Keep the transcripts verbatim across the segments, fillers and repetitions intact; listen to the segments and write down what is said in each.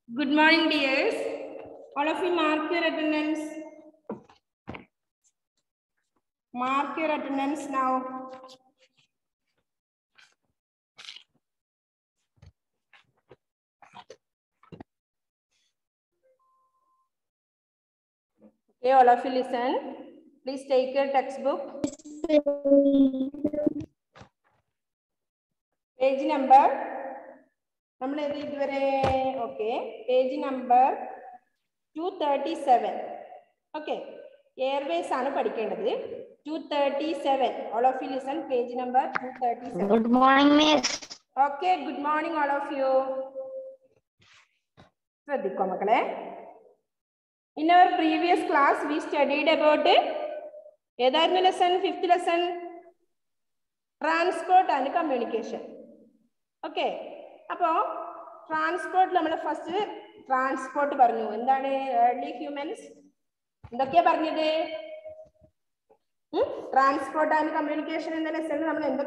Good morning, dears. All of you mark your attendance. Mark your attendance now. Okay, all of you listen. Please take your textbook. Page number. Okay, page number two thirty-seven. Okay, airways are two thirty-seven. All of you listen, page number two thirty-seven. Good morning, miss. Okay, good morning, all of you. In our previous class, we studied about it. Lesson, fifth lesson, transport and communication. Okay. Now, transport, we first transport. Early humans. Transport and communication in the lesson.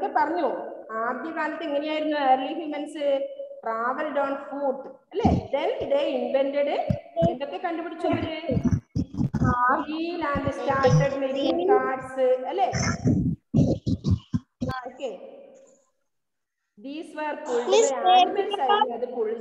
Early humans traveled on foot. Then they invented it. Wheel and started making carts. Okay. These were pulled by animals. That's pulled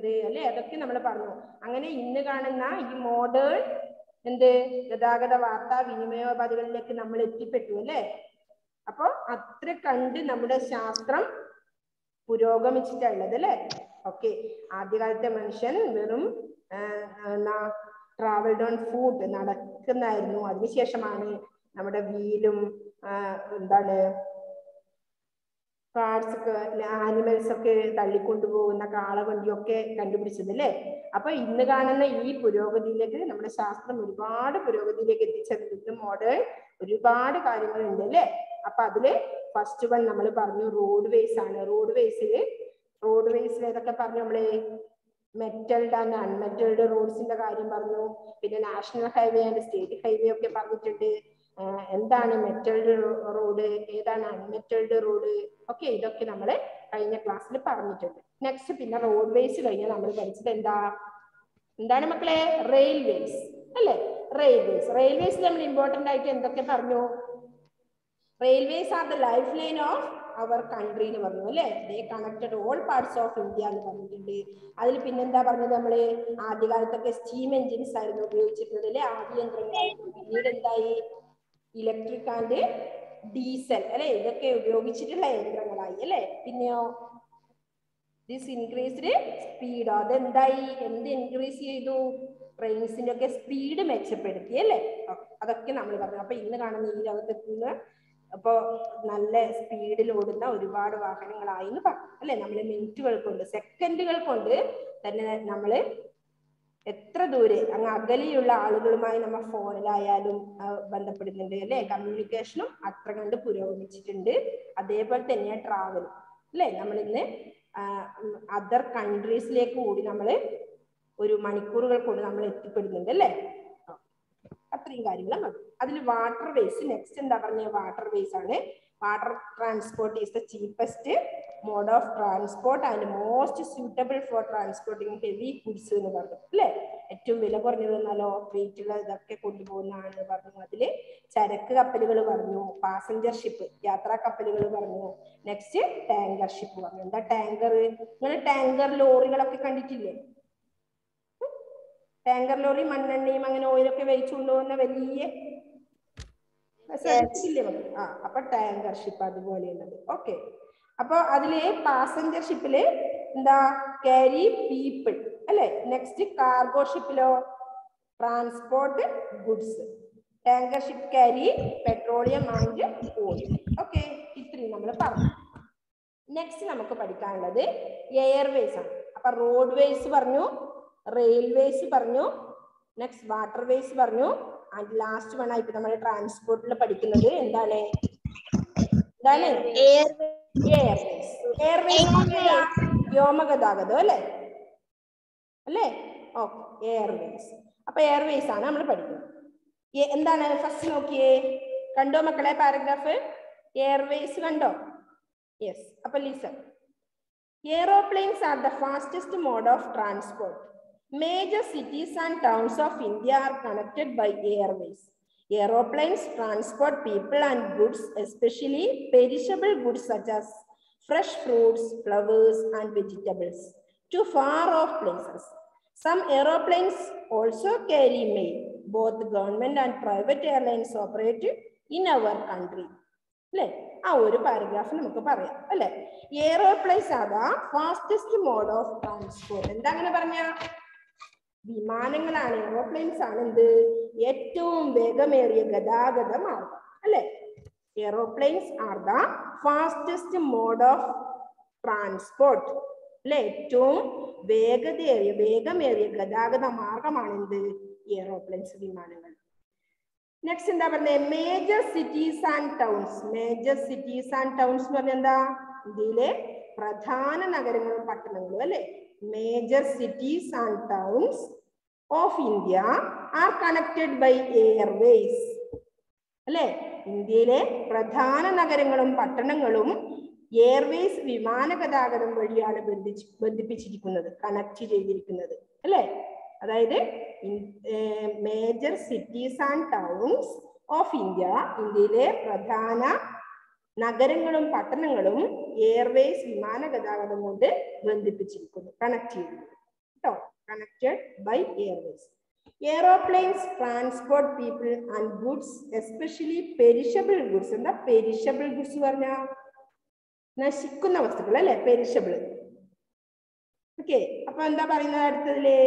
modern and the Dagada Vata, Vinimeo Badalek Namaleki Petule. Apo Atre Kandi Namada Shastram Purogam Chitala. Okay. Adigalta mention Verum na traveled on foot and Nadakana no Advishamani Namada Veedum Dale. Cards, animals, okay, Talikundu, Nakala, and Yoke, Kandubisile. Upper in the Gana, E. Purogadi, number Shastra, Muribad, Purogadi, the modern, Ribad, Karimal in the lake. Apadle, first one Namaparno roadways and roadways, roadways where the Caparnamle, metal and unmetal roads in the Karimarno, with the national highway and state highway of Caparnate. And then a metal road, and unmetal road. Okay, this is our class. Next, we have roadways. Then railways. Railways. Railways are important. Railways are the lifeline of our country. They connected all parts of India. That is steam engines. Electric and diesel. This increased speed. Then the increase trains in speed. That's നല്ല സ്പീഡിൽ ഓടുന്ന ഒരുപാട് വാഹനങ്ങളായി അല്ലേ നമ്മൾ മിനിറ്റുകൾ കൊണ്ട് സെക്കൻഡുകൾ കൊണ്ട് തന്നെ നമ്മൾ എത്ര ദൂരെ അങ്ങ് അകലെയുള്ള ആളുകളുമായി നമ്മൾ ഫോണിലായാലും ബന്ധപ്പെടുന്നുണ്ട് അല്ലേ കമ്മ്യൂണിക്കേഷനും അത്ര കണ്ട് പുരോഗമിച്ചിട്ടുണ്ട് അതേപോലെ തന്നെ ട്രാവൽ അല്ലേ നമ്മൾ ഇന്ന് അതർ കൺട്രീസിലേക്ക് കൂടി നമ്മൾ ഒരു മണിക്കൂറുകൾ കൊണ്ട് നമ്മൾ എത്തിപ്പെടുന്നുണ്ട് അല്ലേ അത്രയും കാര്യങ്ങൾ അതിൽ വാട്ടർ വേസ് നെക്സ്റ്റ് എന്താ പറഞ്ഞ വാട്ടർ വേസ് ആണ് water transport is the cheapest mode of transport and most suitable for transporting heavy goods എന്ന് പറഞ്ഞു അല്ലേ ഏറ്റവും വില കുറഞ്ഞതെന്നാലോ വെയിറ്റുള്ള ഇതൊക്കെ കൊണ്ടുപോകുന്നതാണ് പറഞ്ഞു അതിൽ ചരക്ക് കപ്പലുകൾ പറഞ്ഞു പാസഞ്ചർ ഷിപ്പ് യാത്രാ കപ്പലുകൾ പറഞ്ഞു നെക്സ്റ്റ് ടാങ്കർ ഷിപ്പ് പറഞ്ഞു എന്താ ടാങ്കർ നിങ്ങൾ ടാങ്കർ ലോറികളൊക്കെ കണ്ടിട്ടില്ലേ ടാങ്കർ ലോറി മണ്ണെണ്ണയും അങ്ങനെ ഓയിലൊക്കെ വെച്ചുകൊണ്ടുപോകുന്ന വലിയ ആ അപ്പൊ ടാങ്കർ ഷിപ്പ് അതുപോലെയുള്ളത് ഓക്കെ അപ്പൊ അതില് പാസഞ്ചർ ഷിപ്പില് എന്താ ക്യാരി പീപ്പിൾ അല്ലെ നെക്സ്റ്റ് കാർഗോ ഷിപ്പിലോ transport goods tanker ship carry petroleum and oil okay ഇത്രയും നമ്മൾ പറഞ്ഞു നെക്സ്റ്റ് നമുക്ക് പഠിക്കാനുള്ളത് എയർവേസ് ആണ് അപ്പൊ റോഡ് വേസ് പറഞ്ഞു റെയിൽവേസ് പറഞ്ഞു നെക്സ്റ്റ് വാട്ടർ വേസ് പറഞ്ഞു and last one ആയിട്ട് നമ്മൾ ട്രാൻസ്പോർട്ടിൽ പഠിക്കുന്നത് എന്താണ് എന്താണ് എയർവേസ് എയർവേസ് വ്യോമഗതാഗതം അല്ലേ അല്ലേ ഓക്കെ എയർവേസ് അപ്പൊ എയർവേസ് ആണ് നമ്മൾ പഠിക്കുന്നത് എന്താണ് ഫസ്റ്റ് നോക്കിയേ കണ്ടോ മക്കളെ പാരഗ്രാഫ് എയർവേസ് കണ്ടോ യെസ് അപ്പൊ listen aeroplanes are the fastest mode of transport Major cities and towns of India are connected by airways. Aeroplanes transport people and goods, especially perishable goods such as fresh fruits, flowers, and vegetables, to far off places. Some aeroplanes also carry mail. Both government and private airlines operate in our country. അല്ലേ? ആ ഒരു paragraph നമുക്ക് പറയാം അല്ലെ. Aeroplanes are the fastest mode of transport. എന്താ അങ്ങനെ പറഞ്ഞ? വിമാനങ്ങളാണ്, എയറോപ്ലെയിൻസ് ആണ് എന്ത് ഏറ്റവും വേഗമേറിയ ഗതാഗത മാർഗം അല്ലെ. Aeroplanes are the fastest mode of transport അല്ലെ. ഏറ്റവും വേഗതയേറിയ വേഗമേറിയ ഗതാഗത മാർഗമാണ് എന്ത് എയറോപ്ലെയിൻസ്, വിമാനങ്ങൾ. നെക്സ്റ്റ് എന്താ പറഞ്ഞത്? Major cities and towns. Major cities and towns എന്ന് പറഞ്ഞാൽ എന്താ? ഇന്ത്യയിലെ പ്രധാന നഗരങ്ങളും പട്ടണങ്ങളും അല്ലെ. Major cities and towns of India are connected by airways അല്ലെ. ഇന്ത്യയിലെ പ്രധാന നഗരങ്ങളും പട്ടണങ്ങളും എയർവേസ് വിമാന ഗതാഗതം വഴിയാണ് ബന്ധിച്ച് ബന്ധിപ്പിച്ചിരിക്കുന്നത്, കണക്ട് ചെയ്തിരിക്കുന്നത് അല്ലെ. അതായത് major cities and towns of India, ഇന്ത്യയിലെ പ്രധാന നഗരങ്ങളും പട്ടണങ്ങളും എയർവേസ് വിമാന ഗതാഗതം കൊണ്ട് ബന്ധിപ്പിച്ചിരിക്കുന്നു, കണക്ട് ചെയ്യുന്നു കേട്ടോ. Connected by airways. Aeroplanes transport people and goods, especially perishable goods. എന്താ പെരിഷബിൾ ഗുഡ്സ് പറഞ്ഞ? നശിക്കുന്ന വസ്തുക്കൾ അല്ലെ, പെരിഷബിൾ. ഓക്കെ, അപ്പൊ എന്താ പറയുന്നത് അടുത്തതില്?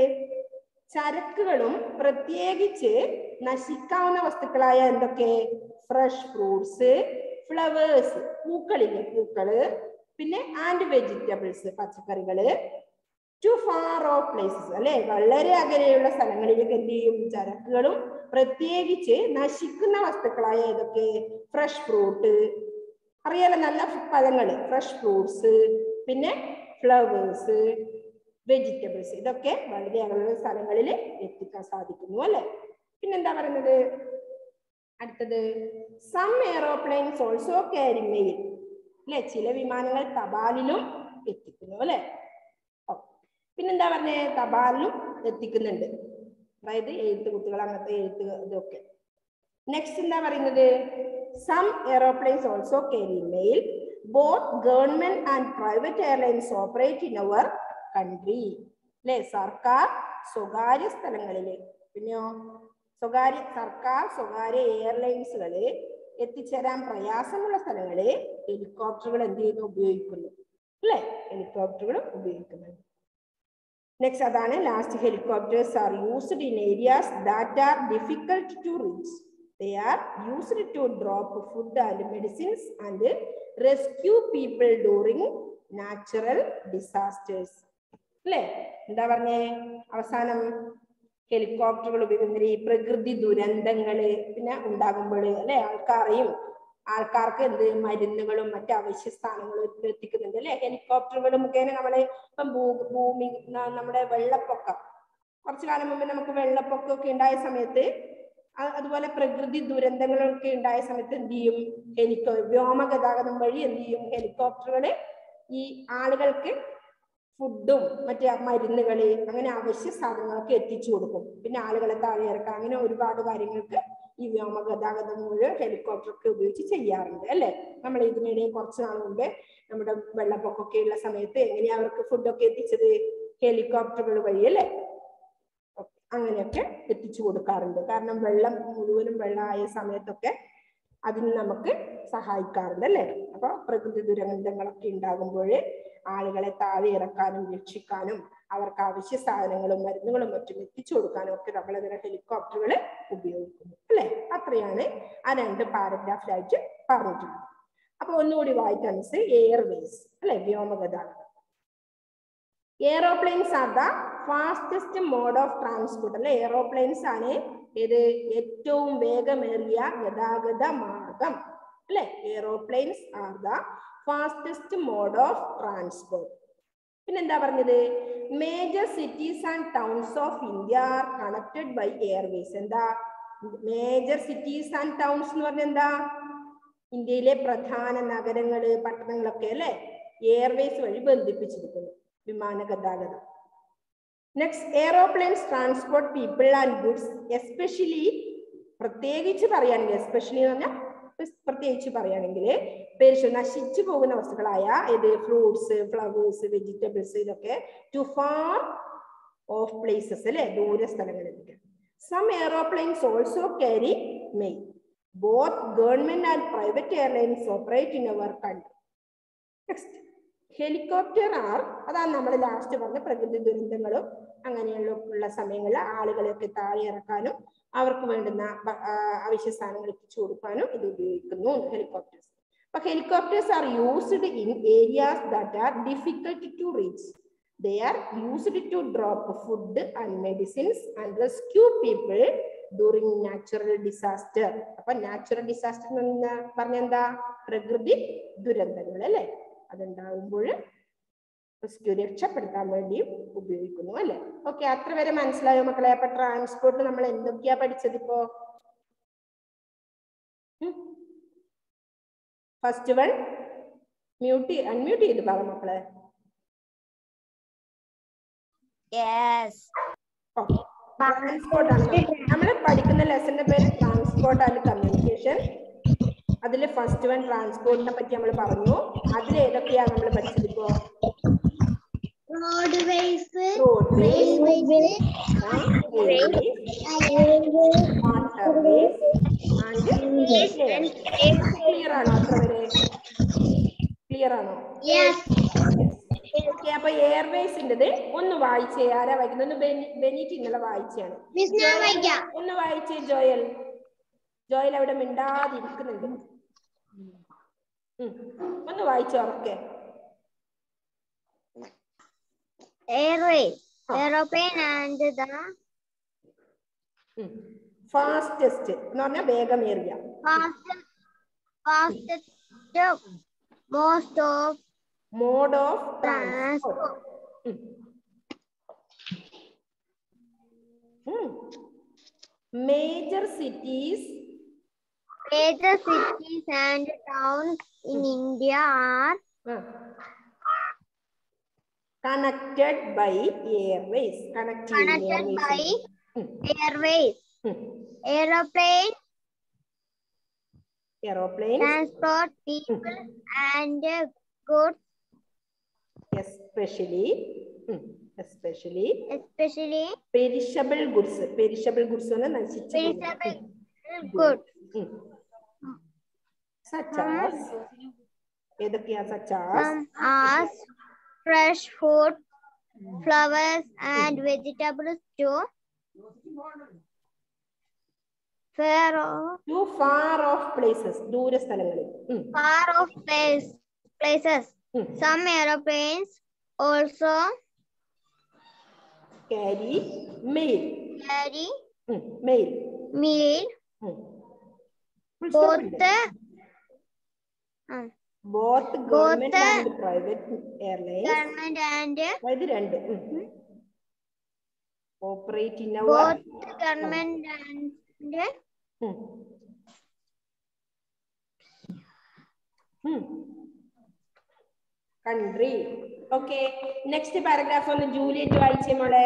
ചരക്കുകളും പ്രത്യേകിച്ച് നശിക്കാവുന്ന വസ്തുക്കളായ എന്തൊക്കെ? ഫ്രഷ് ഫ്രൂട്ട്സ്, ഫ്ലവേഴ്സ് പൂക്കളില്ലേ, പൂക്കള്, പിന്നെ ആൻഡ് വെജിറ്റബിൾസ് പച്ചക്കറികള്, ടു ഫാർ ഓഫ് പ്ലേസസ് അല്ലെ, വളരെ അകലെയുള്ള സ്ഥലങ്ങളിലേക്ക് എന്ത് ചെയ്യും? ചരക്കുകളും പ്രത്യേകിച്ച് നശിക്കുന്ന വസ്തുക്കളായ ഏതൊക്കെ? ഫ്രഷ് ഫ്രൂട്ട്, അറിയാലോ നല്ല പഴങ്ങള്, ഫ്രഷ് ഫ്രൂട്ട്സ്, പിന്നെ ഫ്ലവേഴ്സ്, വെജിറ്റബിൾസ്, ഇതൊക്കെ വളരെ അകലെയുള്ള സ്ഥലങ്ങളിൽ എത്തിക്കാൻ സാധിക്കുന്നു അല്ലെ. പിന്നെന്താ പറയുന്നത് അടുത്തത്? Some aeroplanes also carry mail അല്ലെ. ചില വിമാനങ്ങൾ തപാലിലും എത്തിക്കുന്നു അല്ലെ. പിന്നെന്താ പറഞ്ഞേ? തപാലിലും എത്തിക്കുന്നുണ്ട്, അതായത് എഴുത്തുകുത്തുകൾ അങ്ങനത്തെ എഴുത്ത് ഇതൊക്കെ. നെക്സ്റ്റ് എന്താ പറയുന്നത്? Some aeroplanes also carry mail. Both government and private airlines operate in our country അല്ലെ. സർക്കാർ സ്വകാര്യ സ്ഥലങ്ങളില്, പിന്നെയോ സ്വകാര്യ സർക്കാർ സ്വകാര്യ എയർലൈൻസുകള് എത്തിച്ചേരാൻ പ്രയാസമുള്ള സ്ഥലങ്ങളിൽ ഹെലികോപ്റ്ററുകൾ എന്ത് ചെയ്യുന്നു? ഉപയോഗിക്കുന്നു അല്ലെ. ഹെലികോപ്റ്ററുകൾ ഉപയോഗിക്കുന്നുണ്ട്. നെക്സ്റ്റ് അതാണ് last. Helicopters are used in areas that are difficult to reach. They are used to drop food and medicines and rescue people during natural disasters. അല്ലേ? എന്താ പറഞ്ഞേ അവസാനം? ഹെലികോപ്റ്ററുകൾ ഉപയോഗിക്കുന്നത് ഈ പ്രകൃതി ദുരന്തങ്ങള് പിന്നെ ഉണ്ടാകുമ്പോൾ അല്ലെ, ആൾക്കാരെയും ആൾക്കാർക്ക് എന്ത് മരുന്നുകളും മറ്റു അവശ്യ സ്ഥാനങ്ങളും എത്തിക്കുന്നുണ്ട് അല്ലെ. ഹെലികോപ്റ്ററുകൾ മുഖേന നമ്മള് ഇപ്പം ഭൂമി നമ്മുടെ വെള്ളപ്പൊക്കം, കുറച്ചു കാലം മുമ്പ് നമുക്ക് വെള്ളപ്പൊക്കമൊക്കെ ഉണ്ടായ സമയത്ത്, അതുപോലെ പ്രകൃതി ദുരന്തങ്ങളൊക്കെ ഉണ്ടായ സമയത്ത് എന്ത് ചെയ്യും? ഹെലികോ വ്യോമഗതാഗതം വഴി എന്ത് ചെയ്യും? ഹെലികോപ്റ്ററുകള് ഈ ആളുകൾക്ക് ഫുഡും മറ്റേ മരുന്നുകള് അങ്ങനെ അവശ്യ സാധനങ്ങളൊക്കെ എത്തിച്ചു കൊടുക്കും. പിന്നെ ആളുകളെ താഴെ ഇറക്കാം, അങ്ങനെ ഒരുപാട് കാര്യങ്ങൾക്ക് ഈ വ്യോമഗതാഗതം മുഴുവൻ ഹെലികോപ്റ്ററൊക്കെ ഉപയോഗിച്ച് ചെയ്യാറുണ്ട് അല്ലെ. നമ്മൾ ഇതിനിടെ കുറച്ച് നാൾ മുമ്പ് നമ്മുടെ വെള്ളപ്പൊക്കമൊക്കെ ഉള്ള സമയത്ത് എങ്ങനെയാ അവർക്ക് ഫുഡൊക്കെ എത്തിച്ചത്? ഹെലികോപ്റ്ററുകൾ വഴി അല്ലെ. അങ്ങനെയൊക്കെ എത്തിച്ചു കൊടുക്കാറുണ്ട്. കാരണം വെള്ളം മുഴുവനും വെള്ളമായ സമയത്തൊക്കെ അതിന് നമുക്ക് സഹായിക്കാറുണ്ട് അല്ലെ. അപ്പൊ പ്രകൃതി ദുരന്തങ്ങളൊക്കെ ഉണ്ടാകുമ്പോൾ ആളുകളെ താഴെ ഇറക്കാനും രക്ഷിക്കാനും അവർക്ക് അവശ്യ സാധനങ്ങളും മരുന്നുകളും മറ്റും എത്തിച്ചു കൊടുക്കാനും ഒക്കെ നമ്മൾ ഇതിനെ ഹെലികോപ്റ്ററുകൾ ഉപയോഗിക്കുന്നു അല്ലെ. അത്രയാണ് ആ രണ്ട് പാരഗ്രാഫിലായിട്ട് പറഞ്ഞിട്ടുള്ളത്. അപ്പൊ ഒന്നുകൂടി വായിക്കാൻ മിസ്. എയർവേസ് അല്ലെ, വ്യോമഗതാഗതം. Aeroplanes are the fastest mode of transport അല്ലെ. എയറോപ്ലെയിൻസ് ആണ് ഇത് ഏറ്റവും വേഗമേറിയ ഗതാഗത മാർഗം അല്ലെ. Aeroplanes are the fastest mode of transport. പിന്നെന്താ പറഞ്ഞത്? Major cities and towns of India are connected by airways. എന്താ മേജർ സിറ്റീസ് ആൻഡ് ടൗൺസ് എന്ന് പറഞ്ഞ എന്താ? ഇന്ത്യയിലെ പ്രധാന നഗരങ്ങള് പട്ടണങ്ങളൊക്കെ അല്ലെ എയർവേസ് വഴി ബന്ധിപ്പിച്ചിരിക്കുന്നു, വിമാന ഗതാഗതം. Next, aeroplanes transport people and goods, especially പ്രത്യേകിച്ച് പറയുകയാണെങ്കിൽ എസ്പെഷ്യലി എന്ന് പറഞ്ഞാൽ പ്രത്യേകിച്ച് പറയുകയാണെങ്കിൽ പെരിഷ് നശിച്ചു പോകുന്ന വസ്തുക്കളായ ഇത് ഫ്രൂട്ട്സ്, ഫ്ലവേഴ്സ്, വെജിറ്റബിൾസ് ഇതൊക്കെ ടു ഫാർ ഓഫ് പ്ലേസസ് അല്ലെ, ദൂര സ്ഥലങ്ങളിലേക്ക്. Some aeroplanes also carry mail. Both government and private airlines operate in our country. Next, helicopter are, അതാണ് നമ്മൾ ലാസ്റ്റ് പറഞ്ഞ പ്രകൃതി ദുരന്തങ്ങളും അങ്ങനെയുള്ള ഉള്ള സമയങ്ങളിൽ ആളുകളെയൊക്കെ താഴെ ഇറക്കാനും അവർക്ക് വേണ്ടുന്ന അവശ്യ സാധനങ്ങൾ എത്തിച്ചു കൊടുക്കാനും ഇത് ഉപയോഗിക്കുന്നു ഹെലികോപ്റ്റേഴ്സ്. അപ്പൊ helicopters are used in areas that are difficult to reach. They are used to drop food and medicines and rescue people during natural disaster. അപ്പൊ നാച്ചുറൽ ഡിസാസ്റ്റർ എന്ന് പറഞ്ഞ എന്താ, പ്രകൃതി ദുരന്തങ്ങൾ അല്ലെ, അതുണ്ടാകുമ്പോൾ റെസ്ക്യൂ രക്ഷപ്പെടുത്താൻ വേണ്ടിയും ഉപയോഗിക്കുന്നു അല്ലെ. ഓക്കെ, അത്ര വരെ മനസ്സിലായോ മക്കളെ? അപ്പൊ ട്രാൻസ്പോർട്ട് നമ്മൾ എന്തൊക്കെയാ പഠിച്ചത് ഇപ്പോ? ഫസ്റ്റ് വൺ മ്യൂട്ട് അൺമ്യൂട്ട് ചെയ്ത് പറ മക്കളെ. ട്രാൻസ്പോർട്ട് ആണ് നമ്മൾ പഠിക്കുന്ന ലെസന്റെ പേര്, ട്രാൻസ്പോർട്ട് ആൻഡ് കമ്മ്യൂണിക്കേഷൻ. അതിൽ ഫസ്റ്റ് വൺ ട്രാൻസ്പോർട്ടിനെ പറ്റി നമ്മൾ പറഞ്ഞു. അതിൽ ഏതൊക്കെയാ നമ്മൾ പഠിച്ചത് ഇപ്പോ? Roadways, roadways, railways, waterways and air. Clear ആണോ? അത്ര വരെ ക്ലിയർ ആണോ? yes. ഓക്കെ, അപ്പൊ എയർവേസിൻ്റെത് ഒന്ന് വായിച്ചേ. ആരാ വായിക്കുന്നത്? ഒന്ന് ബെനീറ്റ് ഇന്നലെ വായിച്ചാണ്. ഒന്ന് വായിച്ചേ ജോയൽ. ജോയൽ അവിടെ മിണ്ടാതിരിക്കുന്നുണ്ട്. ഒന്ന് വായിച്ചോ ഉറക്കെ. Airways, aeroplane and the fastest എന്ന് പറഞ്ഞാൽ വേഗമേറിയ, fastest, fastest, most of mode of transport. Hmm. Hmm. Major cities. Major cities and towns in hmm. India are hmm. connected by airways. Connected, connected airways. by hmm. airways. Hmm. Aeroplane. Aeroplanes transport people hmm. and goods. Especially, especially, especially perishable goods. Perishable goods are perishable goods. Mm. Such as, such as, some as fresh food, flowers, and mm. vegetables too. Far off. Too far off places. Dura sthalangalil. Mm. Far off place places. Hmm. Some aeroplanes also carry mail. Carry hmm. mail. Mail. Hmm. Both the uh, both government both and private airlines. Government and രണ്ട് hmm. operate in our both government uh, and hmm. Hmm. country. Okay, next paragraph on the Juliet വായിച്ചേ മോളെ.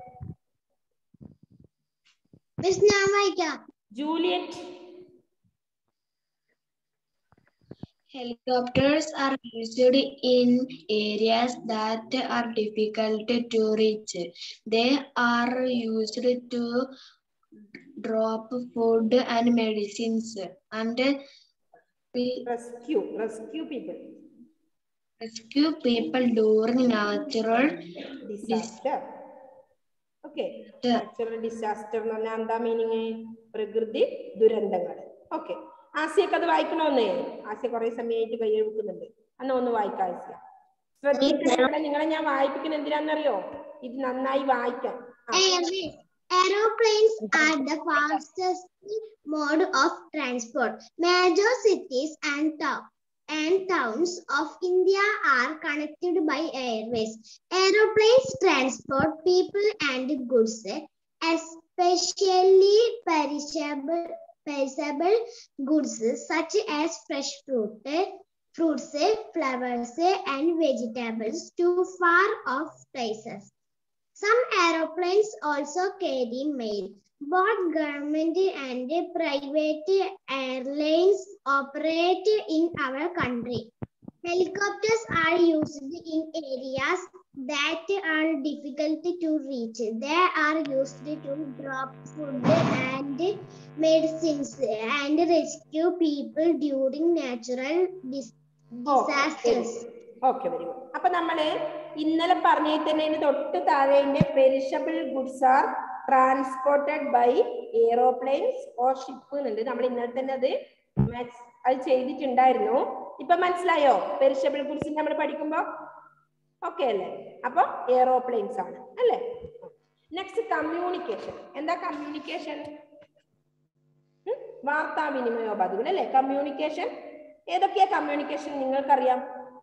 Miss ഞാൻ വായിക്കാം. Juliet. Helicopters are used in areas that are difficult to reach. They are used to drop food and medicines and rescue rescue people. Rescue people during natural disaster. Okay, natural disaster എന്ന് പറഞ്ഞാൽ എന്താ meaning? പ്രകൃതി ദുരന്തങ്ങൾ. Okay, ആസിയൊക്കെ അത് വായിക്കണമെന്നേ. ആസിയ കുറെ സമയമായിട്ട് കൈ എഴുക്കുന്നുണ്ട്. അന്ന് ഒന്ന് വായിക്കാം ആസിയ. ശ്രദ്ധിക്കണം, നിങ്ങളെ ഞാൻ വായിപ്പിക്കുന്ന എന്തിനാന്നറിയോ? ഇത് നന്നായി വായിക്കാൻ. Aeroplanes are the fastest mode of transport. Major cities and towns and towns of India are connected by airways. Aeroplanes transport people and goods, especially perishable, perishable goods such as fresh fruit, fruits, flowers, and vegetables to far off places. Some aeroplanes also carry mail. Both government and private airlines operate in our country. Helicopters are used in areas that are difficult to reach. They are used to drop food and medicines and rescue people during natural dis disasters. Okay, very good. അപ്പൊ നമ്മള് ഇന്നലെ പറഞ്ഞിട്ട് തന്നെ തൊട്ട് താഴെ perishable goods are transported by aeroplanes or ship എന്നുണ്ട്. നമ്മൾ ഇന്നലെ തന്നെ അത് അത് ചെയ്തിട്ടുണ്ടായിരുന്നു. ഇപ്പൊ മനസ്സിലായോ പെരിഷബിൾ ഗുഡ്സ് നമ്മൾ പഠിക്കുമ്പോ? ഓക്കെ അല്ലേ? അപ്പൊ എയറോപ്ലെയിൻസ് ആണ് അല്ലേ? Next communication. എന്താ കമ്മ്യൂണിക്കേഷൻ? വാർത്താവിനിമയോപാധികൾ അല്ലേ കമ്മ്യൂണിക്കേഷൻ. ഏതൊക്കെയാ കമ്മ്യൂണിക്കേഷൻ നിങ്ങൾക്കറിയാം?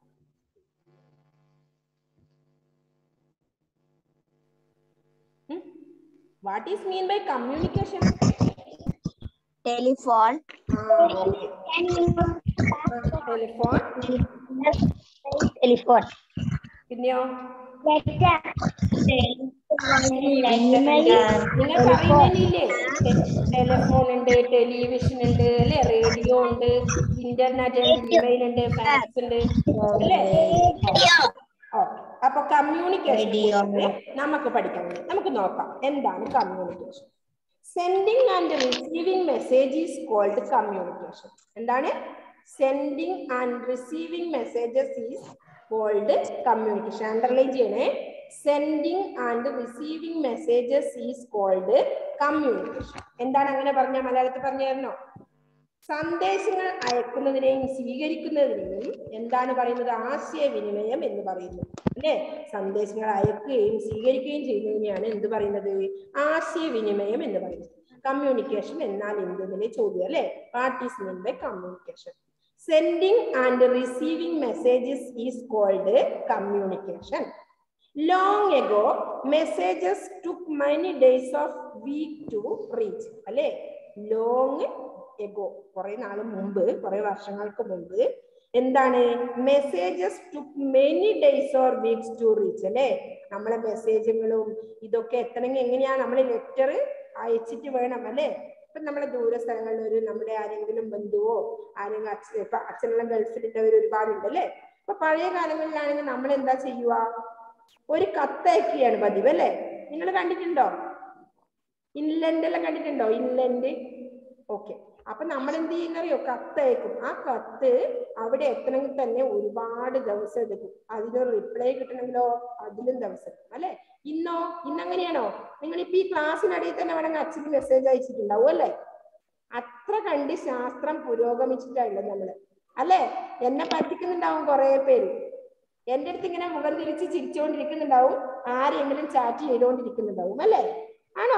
What is mean by communication? Telephone. Ah, okay. Telephone. Telephone. പിന്നെയോ? Letter. നിങ്ങൾക്ക് അറിയുന്നില്ലേ? ടെലിഫോൺ ഉണ്ട്, ടെലിവിഷൻ ഉണ്ട് അല്ലെ, റേഡിയോ ഉണ്ട്, ഇന്റർനെറ്റ് ഉണ്ട്, ഇമെയിൽ ഉണ്ട്, ഫാക്സ് ഉണ്ട് അല്ലേ? അപ്പൊ കമ്മ്യൂണിക്കേഷൻ നമുക്ക് പഠിക്കാൻ വേണ്ടി നമുക്ക് നോക്കാം എന്താണ് communication. Sending and receiving message is called communication. എന്താണ്? Sending and receiving messages is called communication. Underline ചെയ്യണേ. Sending and receiving messages is called communication. എന്താണ് അങ്ങനെ പറഞ്ഞ മലയാളത്തിൽ പറഞ്ഞു തരണോ? സന്ദേശങ്ങൾ അയക്കുന്നതിനെയും സ്വീകരിക്കുന്നതിനെയും എന്താണ് പറയുന്നത്? ആശയവിനിമയം എന്ന് പറയുന്നു അല്ലെ? സന്ദേശങ്ങൾ അയക്കുകയും സ്വീകരിക്കുകയും ചെയ്യുന്നതിനെയാണ് എന്ത് പറയുന്നത്? ആശയവിനിമയം എന്ന് പറയുന്നത്. കമ്മ്യൂണിക്കേഷൻ എന്നാൽ എന്തെന്നിലെ ചോദ്യം അല്ലെ? What is mean by communication? Sending and receiving messages is called communication. Long ago, messages took many days of week to reach. അല്ലെ? Long ago, കുറെ നാള് മുമ്പ്, കുറെ വർഷങ്ങൾക്ക് മുമ്പ് എന്താണ്? Messages took many days or weeks to reach അല്ലെ? നമ്മളെ മെസ്സേജുകളും ഇതൊക്കെ എത്തണമെങ്കിൽ എങ്ങനെയാ? നമ്മൾ ലെറ്റർ അയച്ചിട്ട് വേണം അല്ലെ? ഇപ്പൊ നമ്മളെ ദൂര സ്ഥലങ്ങളിൽ ഒരു നമ്മുടെ ആരെങ്കിലും ബന്ധുവോ ആരെങ്കിലും അച്ഛൻ ഇപ്പൊ അച്ഛനെല്ലാം ഗൾഫിലുള്ളവർ ഒരുപാടുണ്ട് അല്ലെ? അപ്പൊ പഴയ കാലങ്ങളിലാണെങ്കിൽ നമ്മൾ എന്താ ചെയ്യുക? ഒരു കത്തയക്കുകയാണ് പതിവ് അല്ലെ? നിങ്ങൾ കണ്ടിട്ടുണ്ടോ? ഇൻലൻഡ് എല്ലാം കണ്ടിട്ടുണ്ടോ? ഇൻലൻഡ്. ഓക്കെ. അപ്പൊ നമ്മൾ എന്ത് ചെയ്യുന്നറിയോ? കത്തയക്കും. ആ കത്ത് അവിടെ എത്തണമെങ്കിൽ തന്നെ ഒരുപാട് ദിവസം എടുക്കും. അതിനൊരു റിപ്ലൈ കിട്ടണമെങ്കിലോ അതിലും ദിവസം എടുക്കും അല്ലെ? ഇന്നോ? ഇന്നങ്ങനെയാണോ? നിങ്ങളിപ്പോ ഈ ക്ലാസ്സിനിടയിൽ തന്നെ വേണമെങ്കിൽ അച്ഛന് മെസ്സേജ് അയച്ചിട്ടുണ്ടാവും അല്ലെ? അത്ര കണ്ട് ശാസ്ത്രം പുരോഗമിച്ചിട്ടുള്ളത് നമ്മള് അല്ലെ? എന്നെ പറ്റിക്കുന്നുണ്ടാവും കുറെ പേര്. എന്റെ അടുത്ത് ഇങ്ങനെ മുഖം തിരിച്ച് ചിരിച്ചുകൊണ്ടിരിക്കുന്നുണ്ടാവും, ആരെങ്കിലും ചാറ്റ് ചെയ്തുകൊണ്ടിരിക്കുന്നുണ്ടാവും അല്ലെ? ആണോ?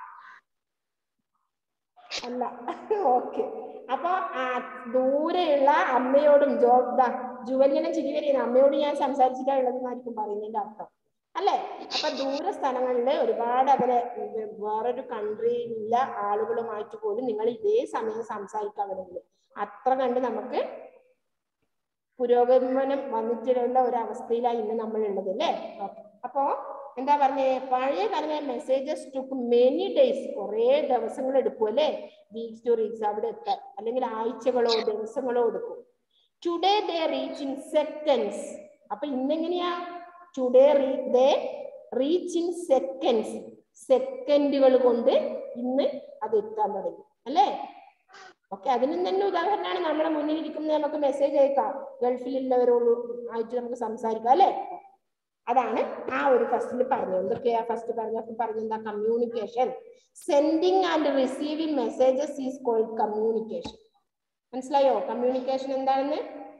അല്ല. ഓക്കെ. അപ്പൊ ദൂരെയുള്ള അമ്മയോടും ജോ ജുവലിനെ ചിരി വരെയാണ് അമ്മയോട് ഞാൻ സംസാരിച്ചിട്ടാ ഉള്ളതെന്നായിരിക്കും പറയുന്നതിന്റെ അർത്ഥം അല്ലെ? അപ്പൊ ദൂര സ്ഥലങ്ങളില് ഒരുപാട് അകലെ വേറൊരു കൺട്രിയിലുള്ള ആളുകളുമായിട്ട് പോലും നിങ്ങൾ ഇതേ സമയം സംസാരിക്കാൻ വരുന്നത്. അത്ര കണ്ട് നമുക്ക് പുരോഗമനം വന്നിട്ടുള്ള ഒരു അവസ്ഥയിലാണ് ഇന്ന് നമ്മൾ ഉള്ളത് അല്ലേ? അപ്പോ എന്താ പറഞ്ഞേ? പഴയ കാലങ്ങളിൽ മെസ്സേജസ് ടുക്ക് മെനി ഡേയ്സ്, കുറെ ദിവസങ്ങൾ എടുക്കും അല്ലെ? വീക്സ് ടു റീച്ച് അവിടെ എത്താൻ, അല്ലെങ്കിൽ ആഴ്ചകളോ ദിവസങ്ങളോ എടുക്കും. Today they reach in seconds. അപ്പൊ ഇന്നെങ്ങനെയാ? Today they reach in seconds. സെക്കൻഡുകൾ കൊണ്ട് ഇന്ന് അത് എത്താൻ തുടങ്ങി അല്ലേ? ഓക്കെ. അതിനും തന്നെ ഉദാഹരണമാണ് നമ്മുടെ മുന്നിൽ ഇരിക്കുന്നത്. നമുക്ക് മെസ്സേജ് അയക്കാം, ഗൾഫിലുള്ളവരോട് ആയിട്ട് നമുക്ക് സംസാരിക്കാം അല്ലെ? അതാണ് ആ ഒരു ഫസ്റ്റിൽ പറഞ്ഞത്. എന്തൊക്കെയാ ഫസ്റ്റ് പറഞ്ഞ പറഞ്ഞെന്താ? Communication. Sending and receiving messages is called communication. മനസ്സിലായോ കമ്മ്യൂണിക്കേഷൻ എന്താണെന്ന്?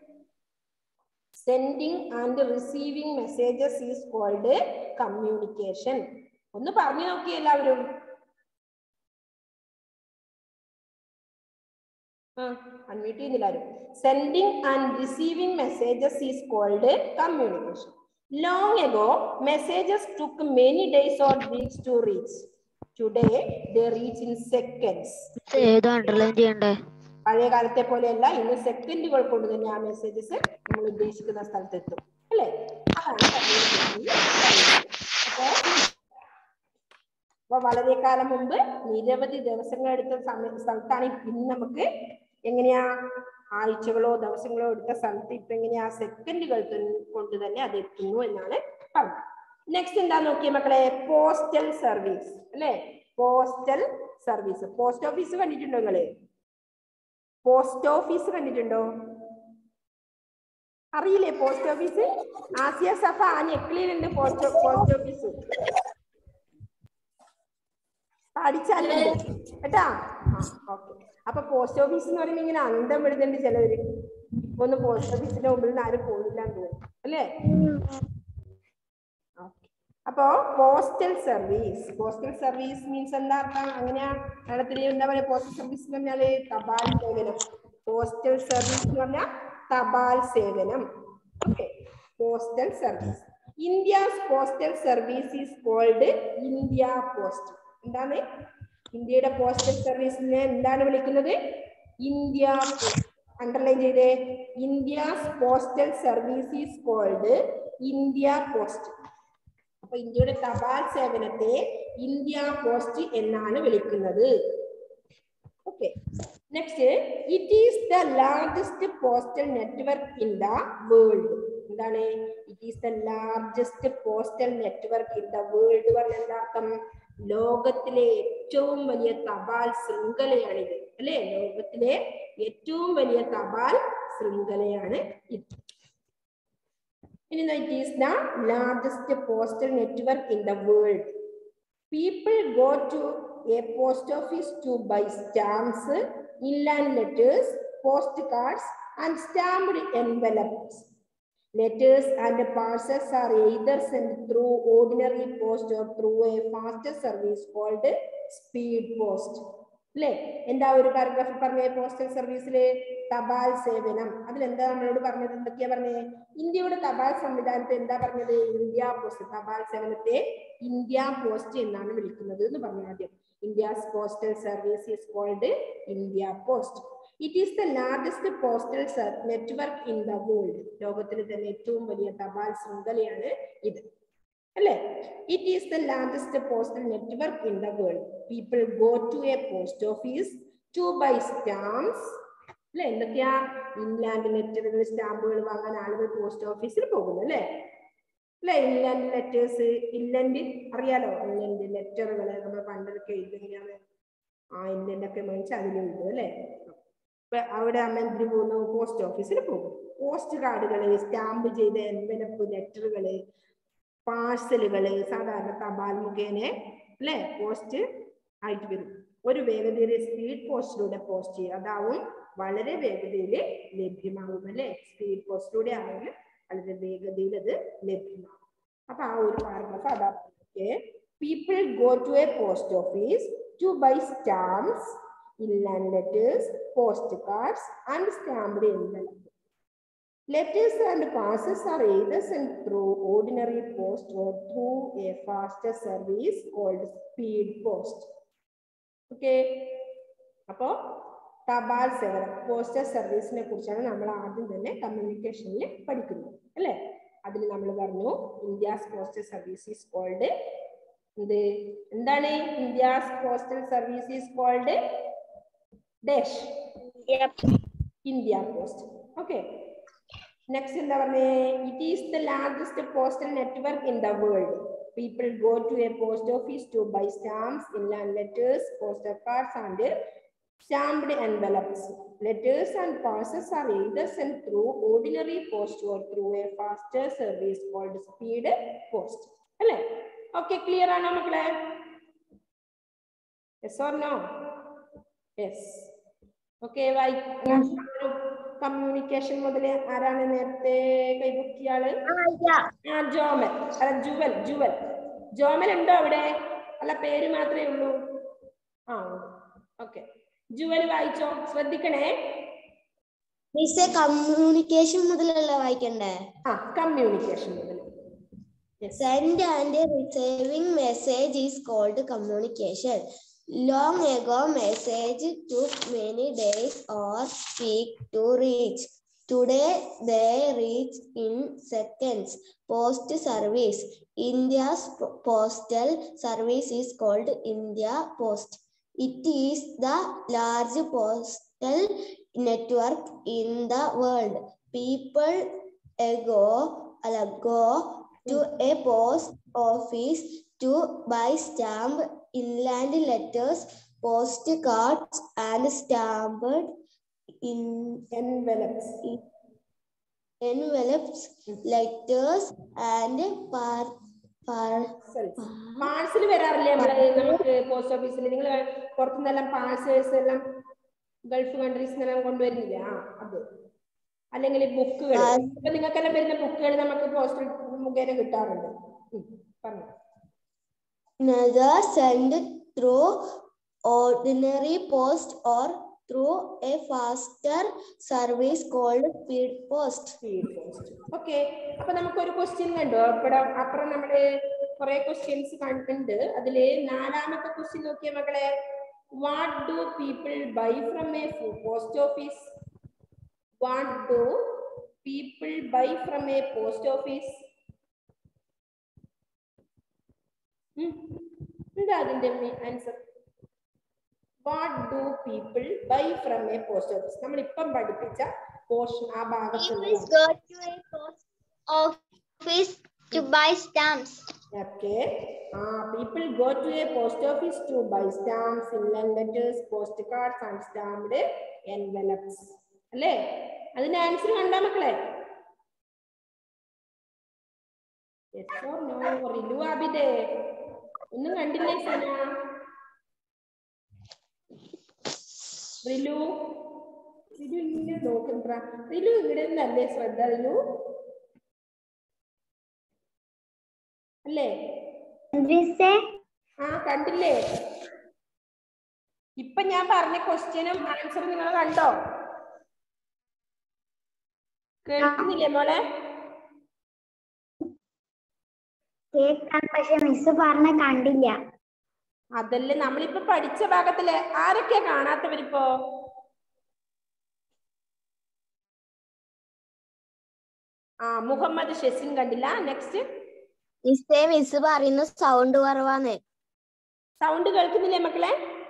Sending and receiving messages is called communication. ഒന്ന് പറഞ്ഞു നോക്കി എല്ലാവരും. അൺമ്യൂട്ട് ചെയ്യുന്നില്ലാരും. Sending and receiving messages is called communication. Long ago, messages took many days or weeks to reach. Today, they reach in seconds. ഏതാ underline ചെയ്യണ്ടേ? പഴയ കാലത്തെ പോലെയല്ല, ഇന്ന് സെക്കൻഡുകൾ കൊണ്ട് തന്നെ ആ മെസ്സേജസ് നമ്മൾ ഉദ്ദേശിക്കുന്ന സ്ഥലത്തെത്തും അല്ലെ? അതാണ് അപ്പോ അപ്പൊ വളരെ കാലം മുമ്പ് നിരവധി ദിവസങ്ങൾ എടുത്ത സമയ സ്ഥലത്താണ് ഇന്ന് നമുക്ക് എങ്ങനെയാ ആഴ്ചകളോ ദിവസങ്ങളോ എടുത്ത സ്ഥലത്ത് ഇപ്പൊ എങ്ങനെയാ സെക്കൻഡുകൾ കൊണ്ട് തന്നെ അത് എത്തുന്നു എന്നാണ് പറഞ്ഞത്. നെക്സ്റ്റ് എന്താ നോക്കിയ മക്കളെ, പോസ്റ്റൽ സർവീസ് അല്ലെ. പോസ്റ്റൽ സർവീസ്, പോസ്റ്റ് ഓഫീസ് കണ്ടിട്ടുണ്ടോ നിങ്ങള്? പോസ്റ്റ് ഓഫീസ് കണ്ടിട്ടുണ്ടോ? അറിയില്ലേ പോസ്റ്റ് ഓഫീസ്? ആസിയ സഫ ആ നെക്ലിയിലുണ്ട് പോസ്റ്റ് പോസ്റ്റ് ഓഫീസ്, പഠിച്ചാലുണ്ട് കേട്ടാ. ഓക്കെ, അപ്പൊ പോസ്റ്റ് ഓഫീസ് എന്ന് പറയുമ്പോ ഇങ്ങനെ അന്തം വിടുന്നുണ്ട് ചിലവര്. ഇപ്പൊ ഒന്ന് പോസ്റ്റ് ഓഫീസിന്റെ മുമ്പിൽ നിന്ന് ആരും പോയില്ല അല്ലേ? അപ്പോ postal service, postal service means എന്താ അർത്ഥം? അങ്ങനെയാ കേരളത്തിൽ എന്താ പറയുക പോസ്റ്റൽ സർവീസ് എന്ന് പറഞ്ഞാല് തപാൽ സേവനം. പോസ്റ്റൽ സർവീസ് എന്ന് പറഞ്ഞാൽ തപാൽ സേവനം. Okay, postal service. India's postal service is called India post. എന്താണ് ഇന്ത്യയുടെ പോസ്റ്റൽ സർവീസിനെ എന്താണ് വിളിക്കുന്നത്? India post. അണ്ടർലൈൻ ചെയ്തേ, India's postal service is called India post. അപ്പൊ ഇന്ത്യയുടെ തപാൽ സേവനത്തെ ഇന്ത്യ പോസ്റ്റ് എന്നാണ് വിളിക്കുന്നത്. Okay, next, it is the largest postal network in the world. എന്താണ്? It is the largest postal network in the world പറഞ്ഞ എന്താ അർത്ഥം? ലോകത്തിലെ ഏറ്റവും വലിയ തപാൽ ശൃംഖലയാണിത് അല്ലെ. ലോകത്തിലെ ഏറ്റവും വലിയ തപാൽ ശൃംഖലയാണ് ഇത്. It is the largest postal network in the world. People go to a post office to buy stamps, inland letters, postcards, and stamped envelopes. Letters and parcels are either sent through ordinary post or through a faster service called speed post. അല്ലേ? എന്താ ഒരു paragraph പറഞ്ഞേ? Postal സർവീസിലെ തപാൽ സേവനം. അതിലെന്താ നമ്മളോട് പറഞ്ഞത്? എന്തൊക്കെയാ പറഞ്ഞേ? ഇന്ത്യയുടെ തപാൽ സംവിധാനത്തെ എന്താ പറഞ്ഞത്? India post. തപാൽ സേവനത്തെ ഇന്ത്യ പോസ്റ്റ് എന്നാണ് വിളിക്കുന്നത് എന്ന് പറഞ്ഞു ആദ്യം. India's postal service is called India post. It is the largest postal network in the world. ലോകത്തിലെ തന്നെ ഏറ്റവും വലിയ തപാൽ ശൃംഖലയാണ് ഇത് അല്ലേ? It is the largest postal network in the world. People go to a post office to buy stamps. അല്ലെ? എന്തൊക്കെയാ? ഇൻലാൻഡ് ലെറ്ററുകൾ, സ്റ്റാമ്പുകൾ വാങ്ങാൻ ആളുകൾ പോസ്റ്റ് ഓഫീസിൽ പോകുന്നു അല്ലെ? അല്ലെ? ഇൻലാൻഡ് ലെറ്റേഴ്സ്, ഇൻലൻഡ് അറിയാലോ, ഇൻലൻഡ് ലെറ്ററുകൾ നമ്മൾ പണ്ടൊക്കെ എഴുതുകയാണ്. ആ ഇൻലൻഡ് ഒക്കെ മേടിച്ച് അതിൽ എഴുതും അല്ലെ? അപ്പൊ അവിടെ അമ്മ എന്തിനു പോകുന്നു? പോസ്റ്റ് ഓഫീസിൽ പോകും. പോസ്റ്റ് കാർഡുകള്, സ്റ്റാമ്പ് ചെയ്ത എൻവലപ്പ് ലെറ്ററുകള്, പാഴ്സലുകള് സാധാരണ തപാൽ മുഖേന അല്ലെ പോസ്റ്റ് ആയിട്ട് വരും. ഒരു വേഗതയിൽ സ്പീഡ് പോസ്റ്റിലൂടെ പോസ്റ്റ് ചെയ്യും. അതാവും വളരെ വേഗതയിൽ ലഭ്യമാകും അല്ലെ? സ്പീഡ് പോസ്റ്റിലൂടെ ആണെങ്കിൽ വളരെ വേഗതയിൽ അത് ലഭ്യമാകും. അപ്പൊ ആ ഒരു പാരഗ്രാഫ് അതാ. People go to a post office to buy stamps, inland letters, postcards, and stamped envelopes. Letters and parcels are either sent through ordinary post or through a faster service called speed post. Okay. അപ്പോൾ തപാൽ സേവനം, postal സർവീസിനെ കുറിച്ചാണ് നമ്മൾ ആദ്യം തന്നെ കമ്മ്യൂണിക്കേഷനിൽ പഠിക്കുന്നത് അല്ലേ? അതിൽ നമ്മൾ പറഞ്ഞു India's postal service is called എന്ത്? എന്താണ് India's postal service is called dash India post. Okay, next എന്താ പറഞ്ഞേ? It is the largest postal network in the world. People go to a post office to buy stamps, inland letters, postal cards, and stamped envelopes. Letters and parcels are either sent through ordinary post or through a faster service called speed post. അല്ലേ? Okay, clear ആണോ മക്കളെ? Yes or no? Yes. Okay, why communication മുതൽ ആരാണ് നേരത്തെ കൈപൊക്കിയ ആള്? ആ Jomel അല്ല Jual. Jual Jomel ഉണ്ടോ അവിടെ? അല്ല പേര് മാത്രമേ ഉള്ളൂ. ആ ഓക്കെ, ജുവൽ വായിച്ചോ, ശ്രദ്ധിക്കണേ. കമ്മ്യൂണിക്കേഷൻ മുതലല്ല വായിക്കണ്ടേ? ആ കമ്മ്യൂണിക്കേഷൻ മുതൽ. Send and receiving message is called communication. Long ago, message took many days or weeks to reach. Today they reach in seconds. Post service. India's postal service is called India Post. It is the large postal network in the world. People go, go to a post office to buy stamp, inland letters, postcards, and stamped in envelopes. envelopes, letters, and par parcel വരാറില്ലേ നമ്മള് നമുക്ക് post ഓഫീസിൽ? നിങ്ങൾ പുറത്തുനിന്നെല്ലാം പാഴ്സേഴ്സ് എല്ലാം Gulf countries എല്ലാം കൊണ്ടുവരുന്നില്ല? ആ അത് അല്ലെങ്കിൽ ബുക്കുകൾ. ഇപ്പൊ നിങ്ങൾക്കെല്ലാം വരുന്ന ബുക്കുകൾ നമുക്ക് പോസ്റ്റൽ മുഖേന കിട്ടാറുണ്ട്. പറഞ്ഞു. Neither send through ordinary post or through a faster service called speed post. Speed post. Okay. അപ്പൊ നമുക്ക് ഒരു ക്വസ്റ്റ്യൻ കണ്ടോ? ഇവിടെ അപ്പുറം നമ്മള് കുറെ ക്വസ്റ്റ്യൻസ് കണ്ടിട്ടുണ്ട്. അതില് നാലാമത്തെ ക്വസ്റ്റ്യൻ നോക്കിയ മക്കളെ. What do people buy from a post office? What do people buy from a post office? എന്താ അതിന്റെ answer? What do people buy from a post office? നമ്മൾ ഇപ്പം പഠിപ്പിച്ച പോർഷൻ ആ ഭാഗത്തുള്ള Office to buy stamps. Okay. Ah, people go to a post office to buy stamps, inland letters, postcards, and stamped envelopes. അല്ലേ? അതിന്റെ answer കണ്ടാ മക്കളെ? Yes or no? റിലു ആബിദേ ഒന്നും കണ്ടില്ലേ സന? റിലു റിലു ഇങ്ങനെ നോക്കണ്ട. റിലു ഇവിടെ നല്ലേ ശ്രദ്ധ. റിലു അല്ലേ? ആ കണ്ടില്ലേ? ഇപ്പൊ ഞാൻ പറഞ്ഞ ക്വസ്റ്റ്യനും ആൻസറും നിങ്ങൾ കണ്ടോ? കേൾക്കുന്നില്ലേ മോളെ? കേൾക്കാൻ, പക്ഷെ മിസ് പറഞ്ഞ കണ്ടില്ല. അതല്ലേ നമ്മളിപ്പോ പഠിച്ച ഭാഗത്തില് ആരൊക്കെയാ കാണാത്തവരിപ്പോ? ആ മുഹമ്മദ് ഷെസിൻ കണ്ടില്ല. നെക്സ്റ്റ് മിസ്സേ, മിസ് പറയുന്ന സൗണ്ട് കുറവാണ്. സൗണ്ട് കേൾക്കുന്നില്ലേ മക്കളെ?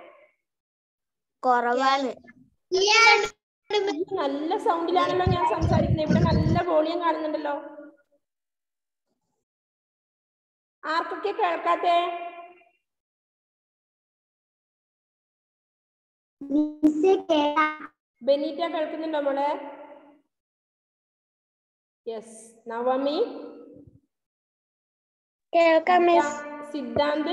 കുറവാണ്. നല്ല സൗണ്ടിലാണല്ലോ ഞാൻ സംസാരിക്കുന്നത്. ഇവിടെ നല്ല വോളിയം കാണുന്നുണ്ടല്ലോ. ആർക്കൊക്കെ കേൾക്കാത്തെ? ബെനീറ്റ കേൾക്കുന്നുണ്ടോ മോളെ? യെസ്. നവമി കേൾക്കാം മിസ്. സിദ്ധാന്ത്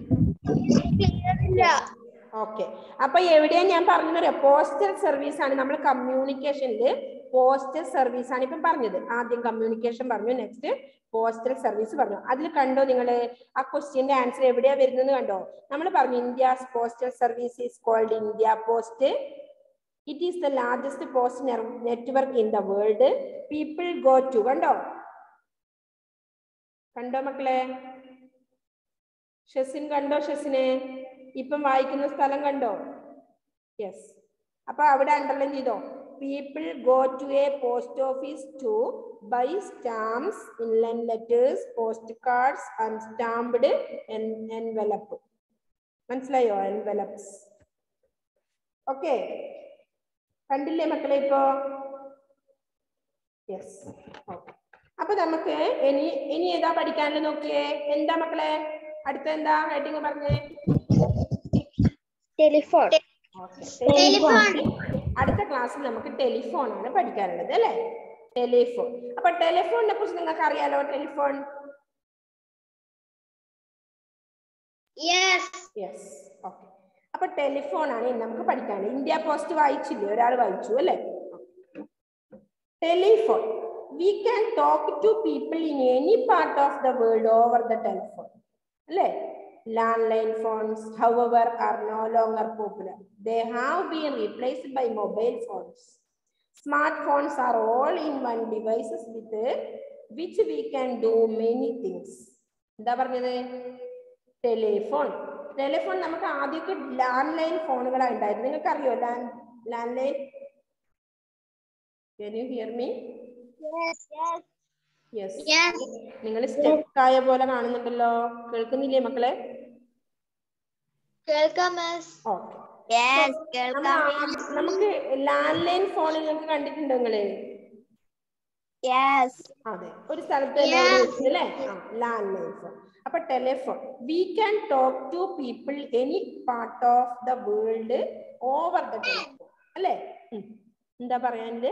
ഓക്കെ. അപ്പൊ എവിടെയാ ഞാൻ പറഞ്ഞത്? പോസ്റ്റൽ സർവീസ് ആണ്. നമ്മൾ കമ്മ്യൂണിക്കേഷനില് പോസ്റ്റൽ സർവീസ് ആണ് ഇപ്പം പറഞ്ഞത്. ആദ്യം കമ്മ്യൂണിക്കേഷൻ പറഞ്ഞു, നെക്സ്റ്റ് പോസ്റ്റൽ സർവീസ് പറഞ്ഞു. അതിൽ കണ്ടോ നിങ്ങള് ആ ക്വസ്റ്റ്യന്റെ ആൻസർ എവിടെയാ വരുന്നത് കണ്ടോ? നമ്മൾ പറഞ്ഞു India's postal service is called India post. It is the largest post network in the world. People go to. കണ്ടോ? കണ്ടോ മക്കളെ? ഷെസിൻ കണ്ടോ? ഷെസിനെ ഇപ്പം വായിക്കുന്ന സ്ഥലം കണ്ടോ? യെസ്. അപ്പൊ അവിടെ അണ്ടർലൈൻ ചെയ്തോ. People go to a post office to buy stamps, inline letters, post cards and stamped envelope. മനസ്സിലായോ? എൻവലപ്സ്. ഓക്കെ. കണ്ടില്ലേ മക്കളെ ഇപ്പോ? യെസ്. ഓക്കെ. അപ്പൊ നമുക്ക് ഇനി ഇനി ഏതാ പഠിക്കാനുള്ള നോക്കിയേ? എന്താ മക്കളെ അടുത്ത എന്താ ഹെഡിങ് പറഞ്ഞേ? ടെലിഫോൺ. അടുത്ത ക്ലാസ്സിൽ നമുക്ക് ടെലിഫോൺ ആണ് പഠിക്കാനുള്ളത് അല്ലേ? ടെലിഫോൺ. അപ്പൊ ടെലിഫോണിനെ കുറിച്ച് നിങ്ങൾക്ക് അറിയാലോ? ടെലിഫോൺ. യെസ്. ഓക്കെ. അപ്പൊ ടെലിഫോൺ ആണ് നമുക്ക് പഠിക്കാനുള്ളത്. ഇന്ത്യ പോസ്റ്റ് വായിച്ചില്ലേ? ഒരാൾ വായിച്ചു അല്ലേ? Telephone. We can talk to people in any part of the world over the telephone. അല്ലേ? Landline phones, however, are no longer popular. They have been replaced by mobile phones. Smartphones are all-in-one devices with which we can do many things. എന്താ പറഞ്ഞത്? Telephone. Telephone നമുക്ക് ആദ്യമൊക്കെ land line ഫോണുകളാണ് ഉണ്ടായിരുന്നു. നിങ്ങൾക്ക് അറിയോ land land line? Can you hear me? Yes, yes. Yes. Yes. നിങ്ങൾ stuck ആയ പോലെ കാണുന്നുണ്ടല്ലോ. കേൾക്കുന്നില്ലേ മക്കളെ? കേൾക്കാം മിസ്. ഓക്കെ. യെസ് കേൾക്കാം. നമുക്ക് ലാൻഡ് ലൈൻ ഫോൺ നിങ്ങൾക്ക് കണ്ടിട്ടുണ്ടോ നിങ്ങള്? യെസ്. അതെ, ഒരു സ്ഥലത്ത് തന്നെ അല്ലേ? Land line phone. അപ്പൊ telephone, we can talk to people any part of the world over the telephone അല്ലേ? എന്താ പറയാനുണ്ട്?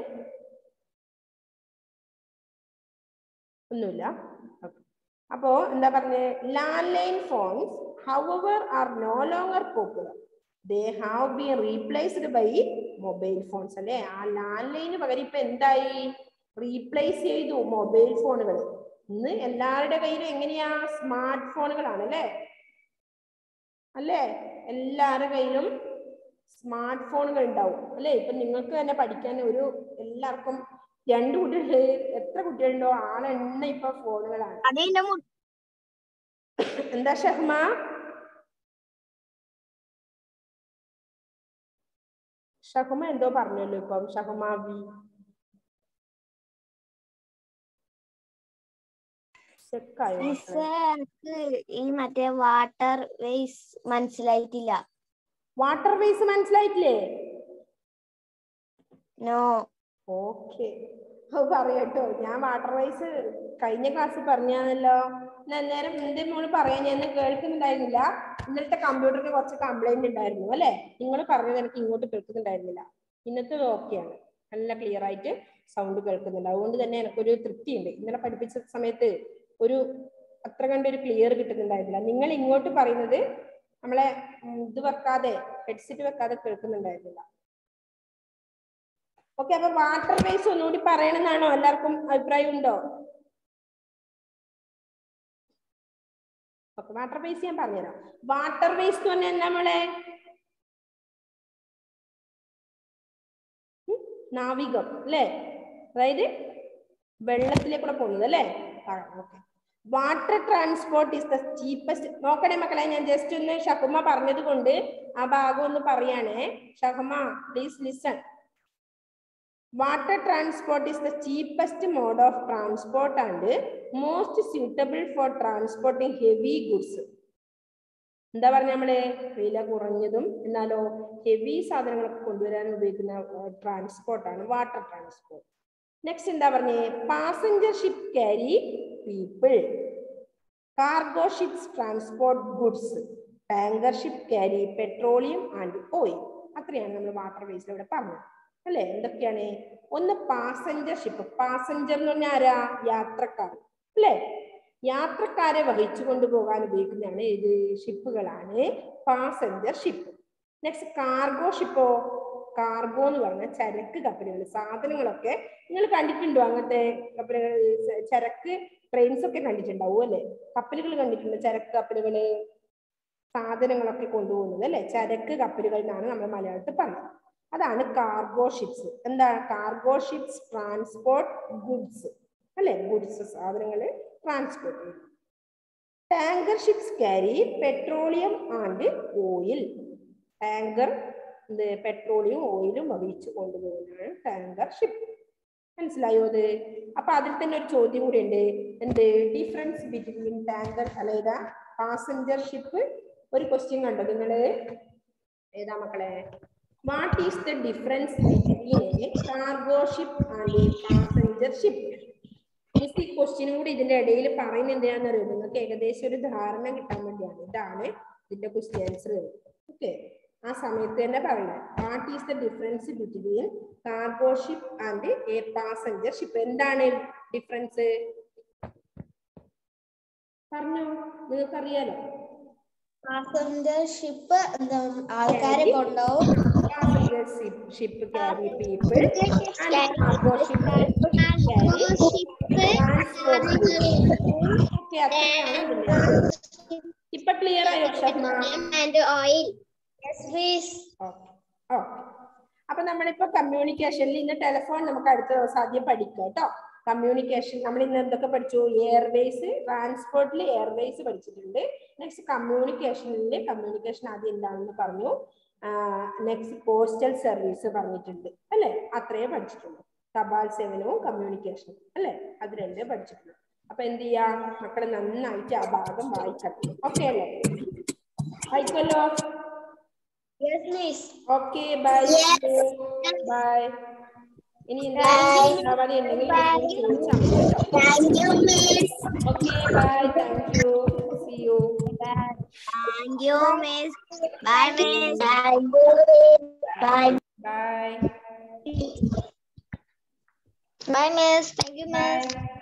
ഒന്നുമില്ല. അപ്പോ എന്താ പറഞ്ഞ, land line phones however are no longer popular. They have been replaced by mobile phones അല്ലേ? ആ ലാൻഡ് ലൈന് പകരം ഇപ്പൊ എന്തായി? റീപ്ലേസ് ചെയ്തു മൊബൈൽ ഫോണുകൾ. ഇന്ന് എല്ലാവരുടെ കയ്യിലും എങ്ങനെയാ? സ്മാർട്ട് ഫോണുകളാണ് അല്ലേ? അല്ലേ? എല്ലാവരുടെ കയ്യിലും സ്മാർട്ട് ഫോണുകൾ ഉണ്ടാവും അല്ലേ? ഇപ്പൊ നിങ്ങൾക്ക് തന്നെ പഠിക്കാൻ ഒരു എല്ലാവർക്കും രണ്ട് കുട്ടികൾ, എത്ര കുട്ടികളുണ്ടോ ആളെണ്ണ ഇപ്പൊ ഫോണുകളാണ്. എന്താ ഷഹ്മ? ഷഹ്മ എന്തോ പറഞ്ഞല്ലോ ഇപ്പം. ഷഹ്മ വി ഈ മറ്റേ വാട്ടർ വേസ് മനസ്സിലായിട്ടില്ല. വാട്ടർ വേസ് മനസ്സിലായിട്ടില്ലേ? നോ. ഓക്കെ, പറയട്ടോ. ഞാൻ വാട്ടർ വേസ് കഴിഞ്ഞ ക്ലാസ്സിൽ പറഞ്ഞാണല്ലോ. അന്നേരം എന്റെ മോള് പറയാൻ ഞാൻ കേൾക്കുന്നുണ്ടായിരുന്നില്ല. ഇന്നലത്തെ കമ്പ്യൂട്ടറിന് കുറച്ച് കംപ്ലൈന്റ് ഉണ്ടായിരുന്നു അല്ലെ? നിങ്ങൾ പറഞ്ഞത് എനിക്ക് ഇങ്ങോട്ട് കേൾക്കുന്നുണ്ടായിരുന്നില്ല. ഇന്നത്തെ ഓക്കെയാണ്, നല്ല ക്ലിയർ ആയിട്ട് സൗണ്ട് കേൾക്കുന്നുണ്ട്. അതുകൊണ്ട് തന്നെ എനിക്കൊരു തൃപ്തിയുണ്ട്. ഇന്നലെ പഠിപ്പിച്ച സമയത്ത് ഒരു അത്ര കണ്ടൊരു ക്ലിയർ കിട്ടുന്നുണ്ടായിരുന്നില്ല. നിങ്ങൾ ഇങ്ങോട്ട് പറയുന്നത് നമ്മളെ ഇത് വെക്കാതെ, ഹെഡ്സെറ്റ് വെക്കാതെ കേൾക്കുന്നുണ്ടായിരുന്നില്ല. ഓക്കെ, അപ്പൊ വാട്ടർ വേസ് ഒന്നുകൂടി പറയണമെന്നാണോ എല്ലാവർക്കും അഭിപ്രായം ഉണ്ടോ? ഓക്കെ, വാട്ടർ വേസ് ഞാൻ പറഞ്ഞുതരാം. വാട്ടർ വേസ് എന്ന് പറഞ്ഞാൽ എന്താ നമ്മളെ? നാവികം അല്ലേ? അതായത് വെള്ളത്തിലേക്കൂടെ പോകുന്നത് അല്ലേ? Okay. Water transport is the cheapest. നോക്കണേ മക്കളെ, ഞാൻ ജസ്റ്റ് ഒന്ന് ഷഹ്മ പറഞ്ഞത് കൊണ്ട് ആ ഭാഗം ഒന്ന് പറയാണേ. Shahma please listen. Water transport is the cheapest mode of transport and most suitable for transporting heavy goods. എന്താ പറഞ്ഞ നമ്മള്? വില കുറഞ്ഞതും എന്നാലോ ഹെവി സാധനങ്ങളൊക്കെ കൊണ്ടുവരാൻ ഉപയോഗിക്കുന്ന ട്രാൻസ്പോർട്ടാണ് വാട്ടർ ട്രാൻസ്പോർട്ട്. നെക്സ്റ്റ് എന്താ പറഞ്ഞേ? Passenger ship carry people, cargo ships transport goods, tanker ship carry petroleum and oil. അത്രയാണ് നമ്മൾ വാട്ടർ വേസിലൂടെ പറഞ്ഞത് അല്ലെ? എന്തൊക്കെയാണ്? ഒന്ന് പാസഞ്ചർ ഷിപ്പ്. പാസഞ്ചർ എന്ന് പറഞ്ഞാൽ ആരാ? യാത്രക്കാർ അല്ലെ? യാത്രക്കാരെ വഹിച്ചു കൊണ്ടുപോകാൻ ഉപയോഗിക്കുന്നതാണ് ഇത് ഷിപ്പുകളാണ് പാസഞ്ചർ ഷിപ്പ്. നെക്സ്റ്റ് കാർഗോ ഷിപ്പോ? കാർഗോ എന്ന് പറഞ്ഞാൽ ചരക്ക് കപ്പലുകൾ. സാധനങ്ങളൊക്കെ നിങ്ങൾ കണ്ടിട്ടുണ്ടോ? അങ്ങനത്തെ കപ്പലുകൾ, ചരക്ക് ട്രെയിൻസ് ഒക്കെ കണ്ടിട്ടുണ്ടാവും അല്ലെ? കപ്പലുകൾ കണ്ടിട്ടുണ്ടോ? ചരക്ക് കപ്പലുകള്, സാധനങ്ങളൊക്കെ കൊണ്ടുപോകുന്നത് അല്ലെ? ചരക്ക് കപ്പലുകൾ എന്നാണ് നമ്മൾ മലയാളത്തിൽ പറയുന്നത്. അതാണ് കാർഗോ ഷിപ്സ്. എന്താണ് കാർഗോ ഷിപ്സ്? ട്രാൻസ്പോർട്ട് ഗുഡ്സ് അല്ലെ? ഗുഡ്സ്, സാധനങ്ങള് ട്രാൻസ്പോർട്ട് ചെയ്യും. Tanker ships carry petroleum and oil. Tanker petroleum ഓയിലും വഹിച്ചു കൊണ്ടുപോകുന്നതാണ് ടാങ്കർ ഷിപ്പ്. മനസ്സിലായോ അത്? അപ്പൊ അതിൽ തന്നെ ഒരു ചോദ്യം കൂടി ഉണ്ട്. എന്ത്? ഡിഫറൻസ് ബിറ്റ്വീൻ ടാങ്കർ അല്ലേത പാസഞ്ചർ ഷിപ്പ്. ഒരു ക്വസ്റ്റ്യൻ കണ്ടോ നിങ്ങള്? ഏതാ മക്കളെ? What is the difference between a cargo ship and a passenger ship? ഈ ക്വസ്റ്റ്യനും കൂടി ഇതിന്റെ ഇടയിൽ പറയുന്നത് എന്തിനാണെന്ന് അറിയുമോ? നിങ്ങൾക്ക് ഏകദേശം ഒരു ധാരണ കിട്ടാൻ വേണ്ടിയാണ്. ഇതാണ് ഇതിന്റെ ക്വസ്റ്റ്യൻ ആൻസർ. ഓക്കെ, ആ സമയത്ത് തന്നെ പറയണം. What is the difference between cargo ship and a passenger ship? എന്താണ് ഡിഫറൻസ്? പറഞ്ഞോ, നിങ്ങൾക്കറിയാലോ. പാസഞ്ചർ ഷിപ്പ് ആൾക്കാരെ കൊണ്ടുപോകും. Passenger ship, ship carry people and cargo ship carry transport. Okay, അത്രയാണ് ഇതിന്റെ. ഇപ്പൊ ക്ലിയർ ആയോ Shahma? And oil. Yes, please. Okay. Okay. അപ്പൊ നമ്മളിപ്പോ കമ്മ്യൂണിക്കേഷനിൽ ഇന്ന് ടെലിഫോൺ നമുക്ക് അടുത്ത ദിവസം ആദ്യം പഠിക്കാം കേട്ടോ. കമ്മ്യൂണിക്കേഷൻ നമ്മൾ ഇന്ന് എന്തൊക്കെ പഠിച്ചു? എയർവേസ്, ട്രാൻസ്പോർട്ടിൽ എയർവേസ് പഠിച്ചിട്ടുണ്ട്. നെക്സ്റ്റ് കമ്മ്യൂണിക്കേഷനിൽ കമ്മ്യൂണിക്കേഷൻ ആദ്യം എന്താണെന്ന് പറഞ്ഞു. നെക്സ്റ്റ് പോസ്റ്റൽ സർവീസ് പറഞ്ഞിട്ടുണ്ട് അല്ലെ? അത്രയേ പഠിച്ചിട്ടുള്ളൂ. തപാൽ സേവനവും കമ്മ്യൂണിക്കേഷനും അല്ലെ, അത് രണ്ടേ പഠിച്ചിട്ടുള്ളൂ. അപ്പൊ എന്ത് ചെയ്യാ, മക്കളെ നന്നായിട്ട് ആ ഭാഗം വായിക്കണം. ഓക്കെ അല്ലേ? വായിക്കല്ലോ. Okay, bye bye. ഇനി എന്തെങ്കിലും ഉണ്ടാവാതെ ഉണ്ടെങ്കിൽ ചോദിച്ചാൽ മതി കേട്ടോ. Okay, bye. Thank you. See you. Thank you, Miss. Bye, Miss. Bye. Bye. Bye, Miss. Thank you, Miss. Bye.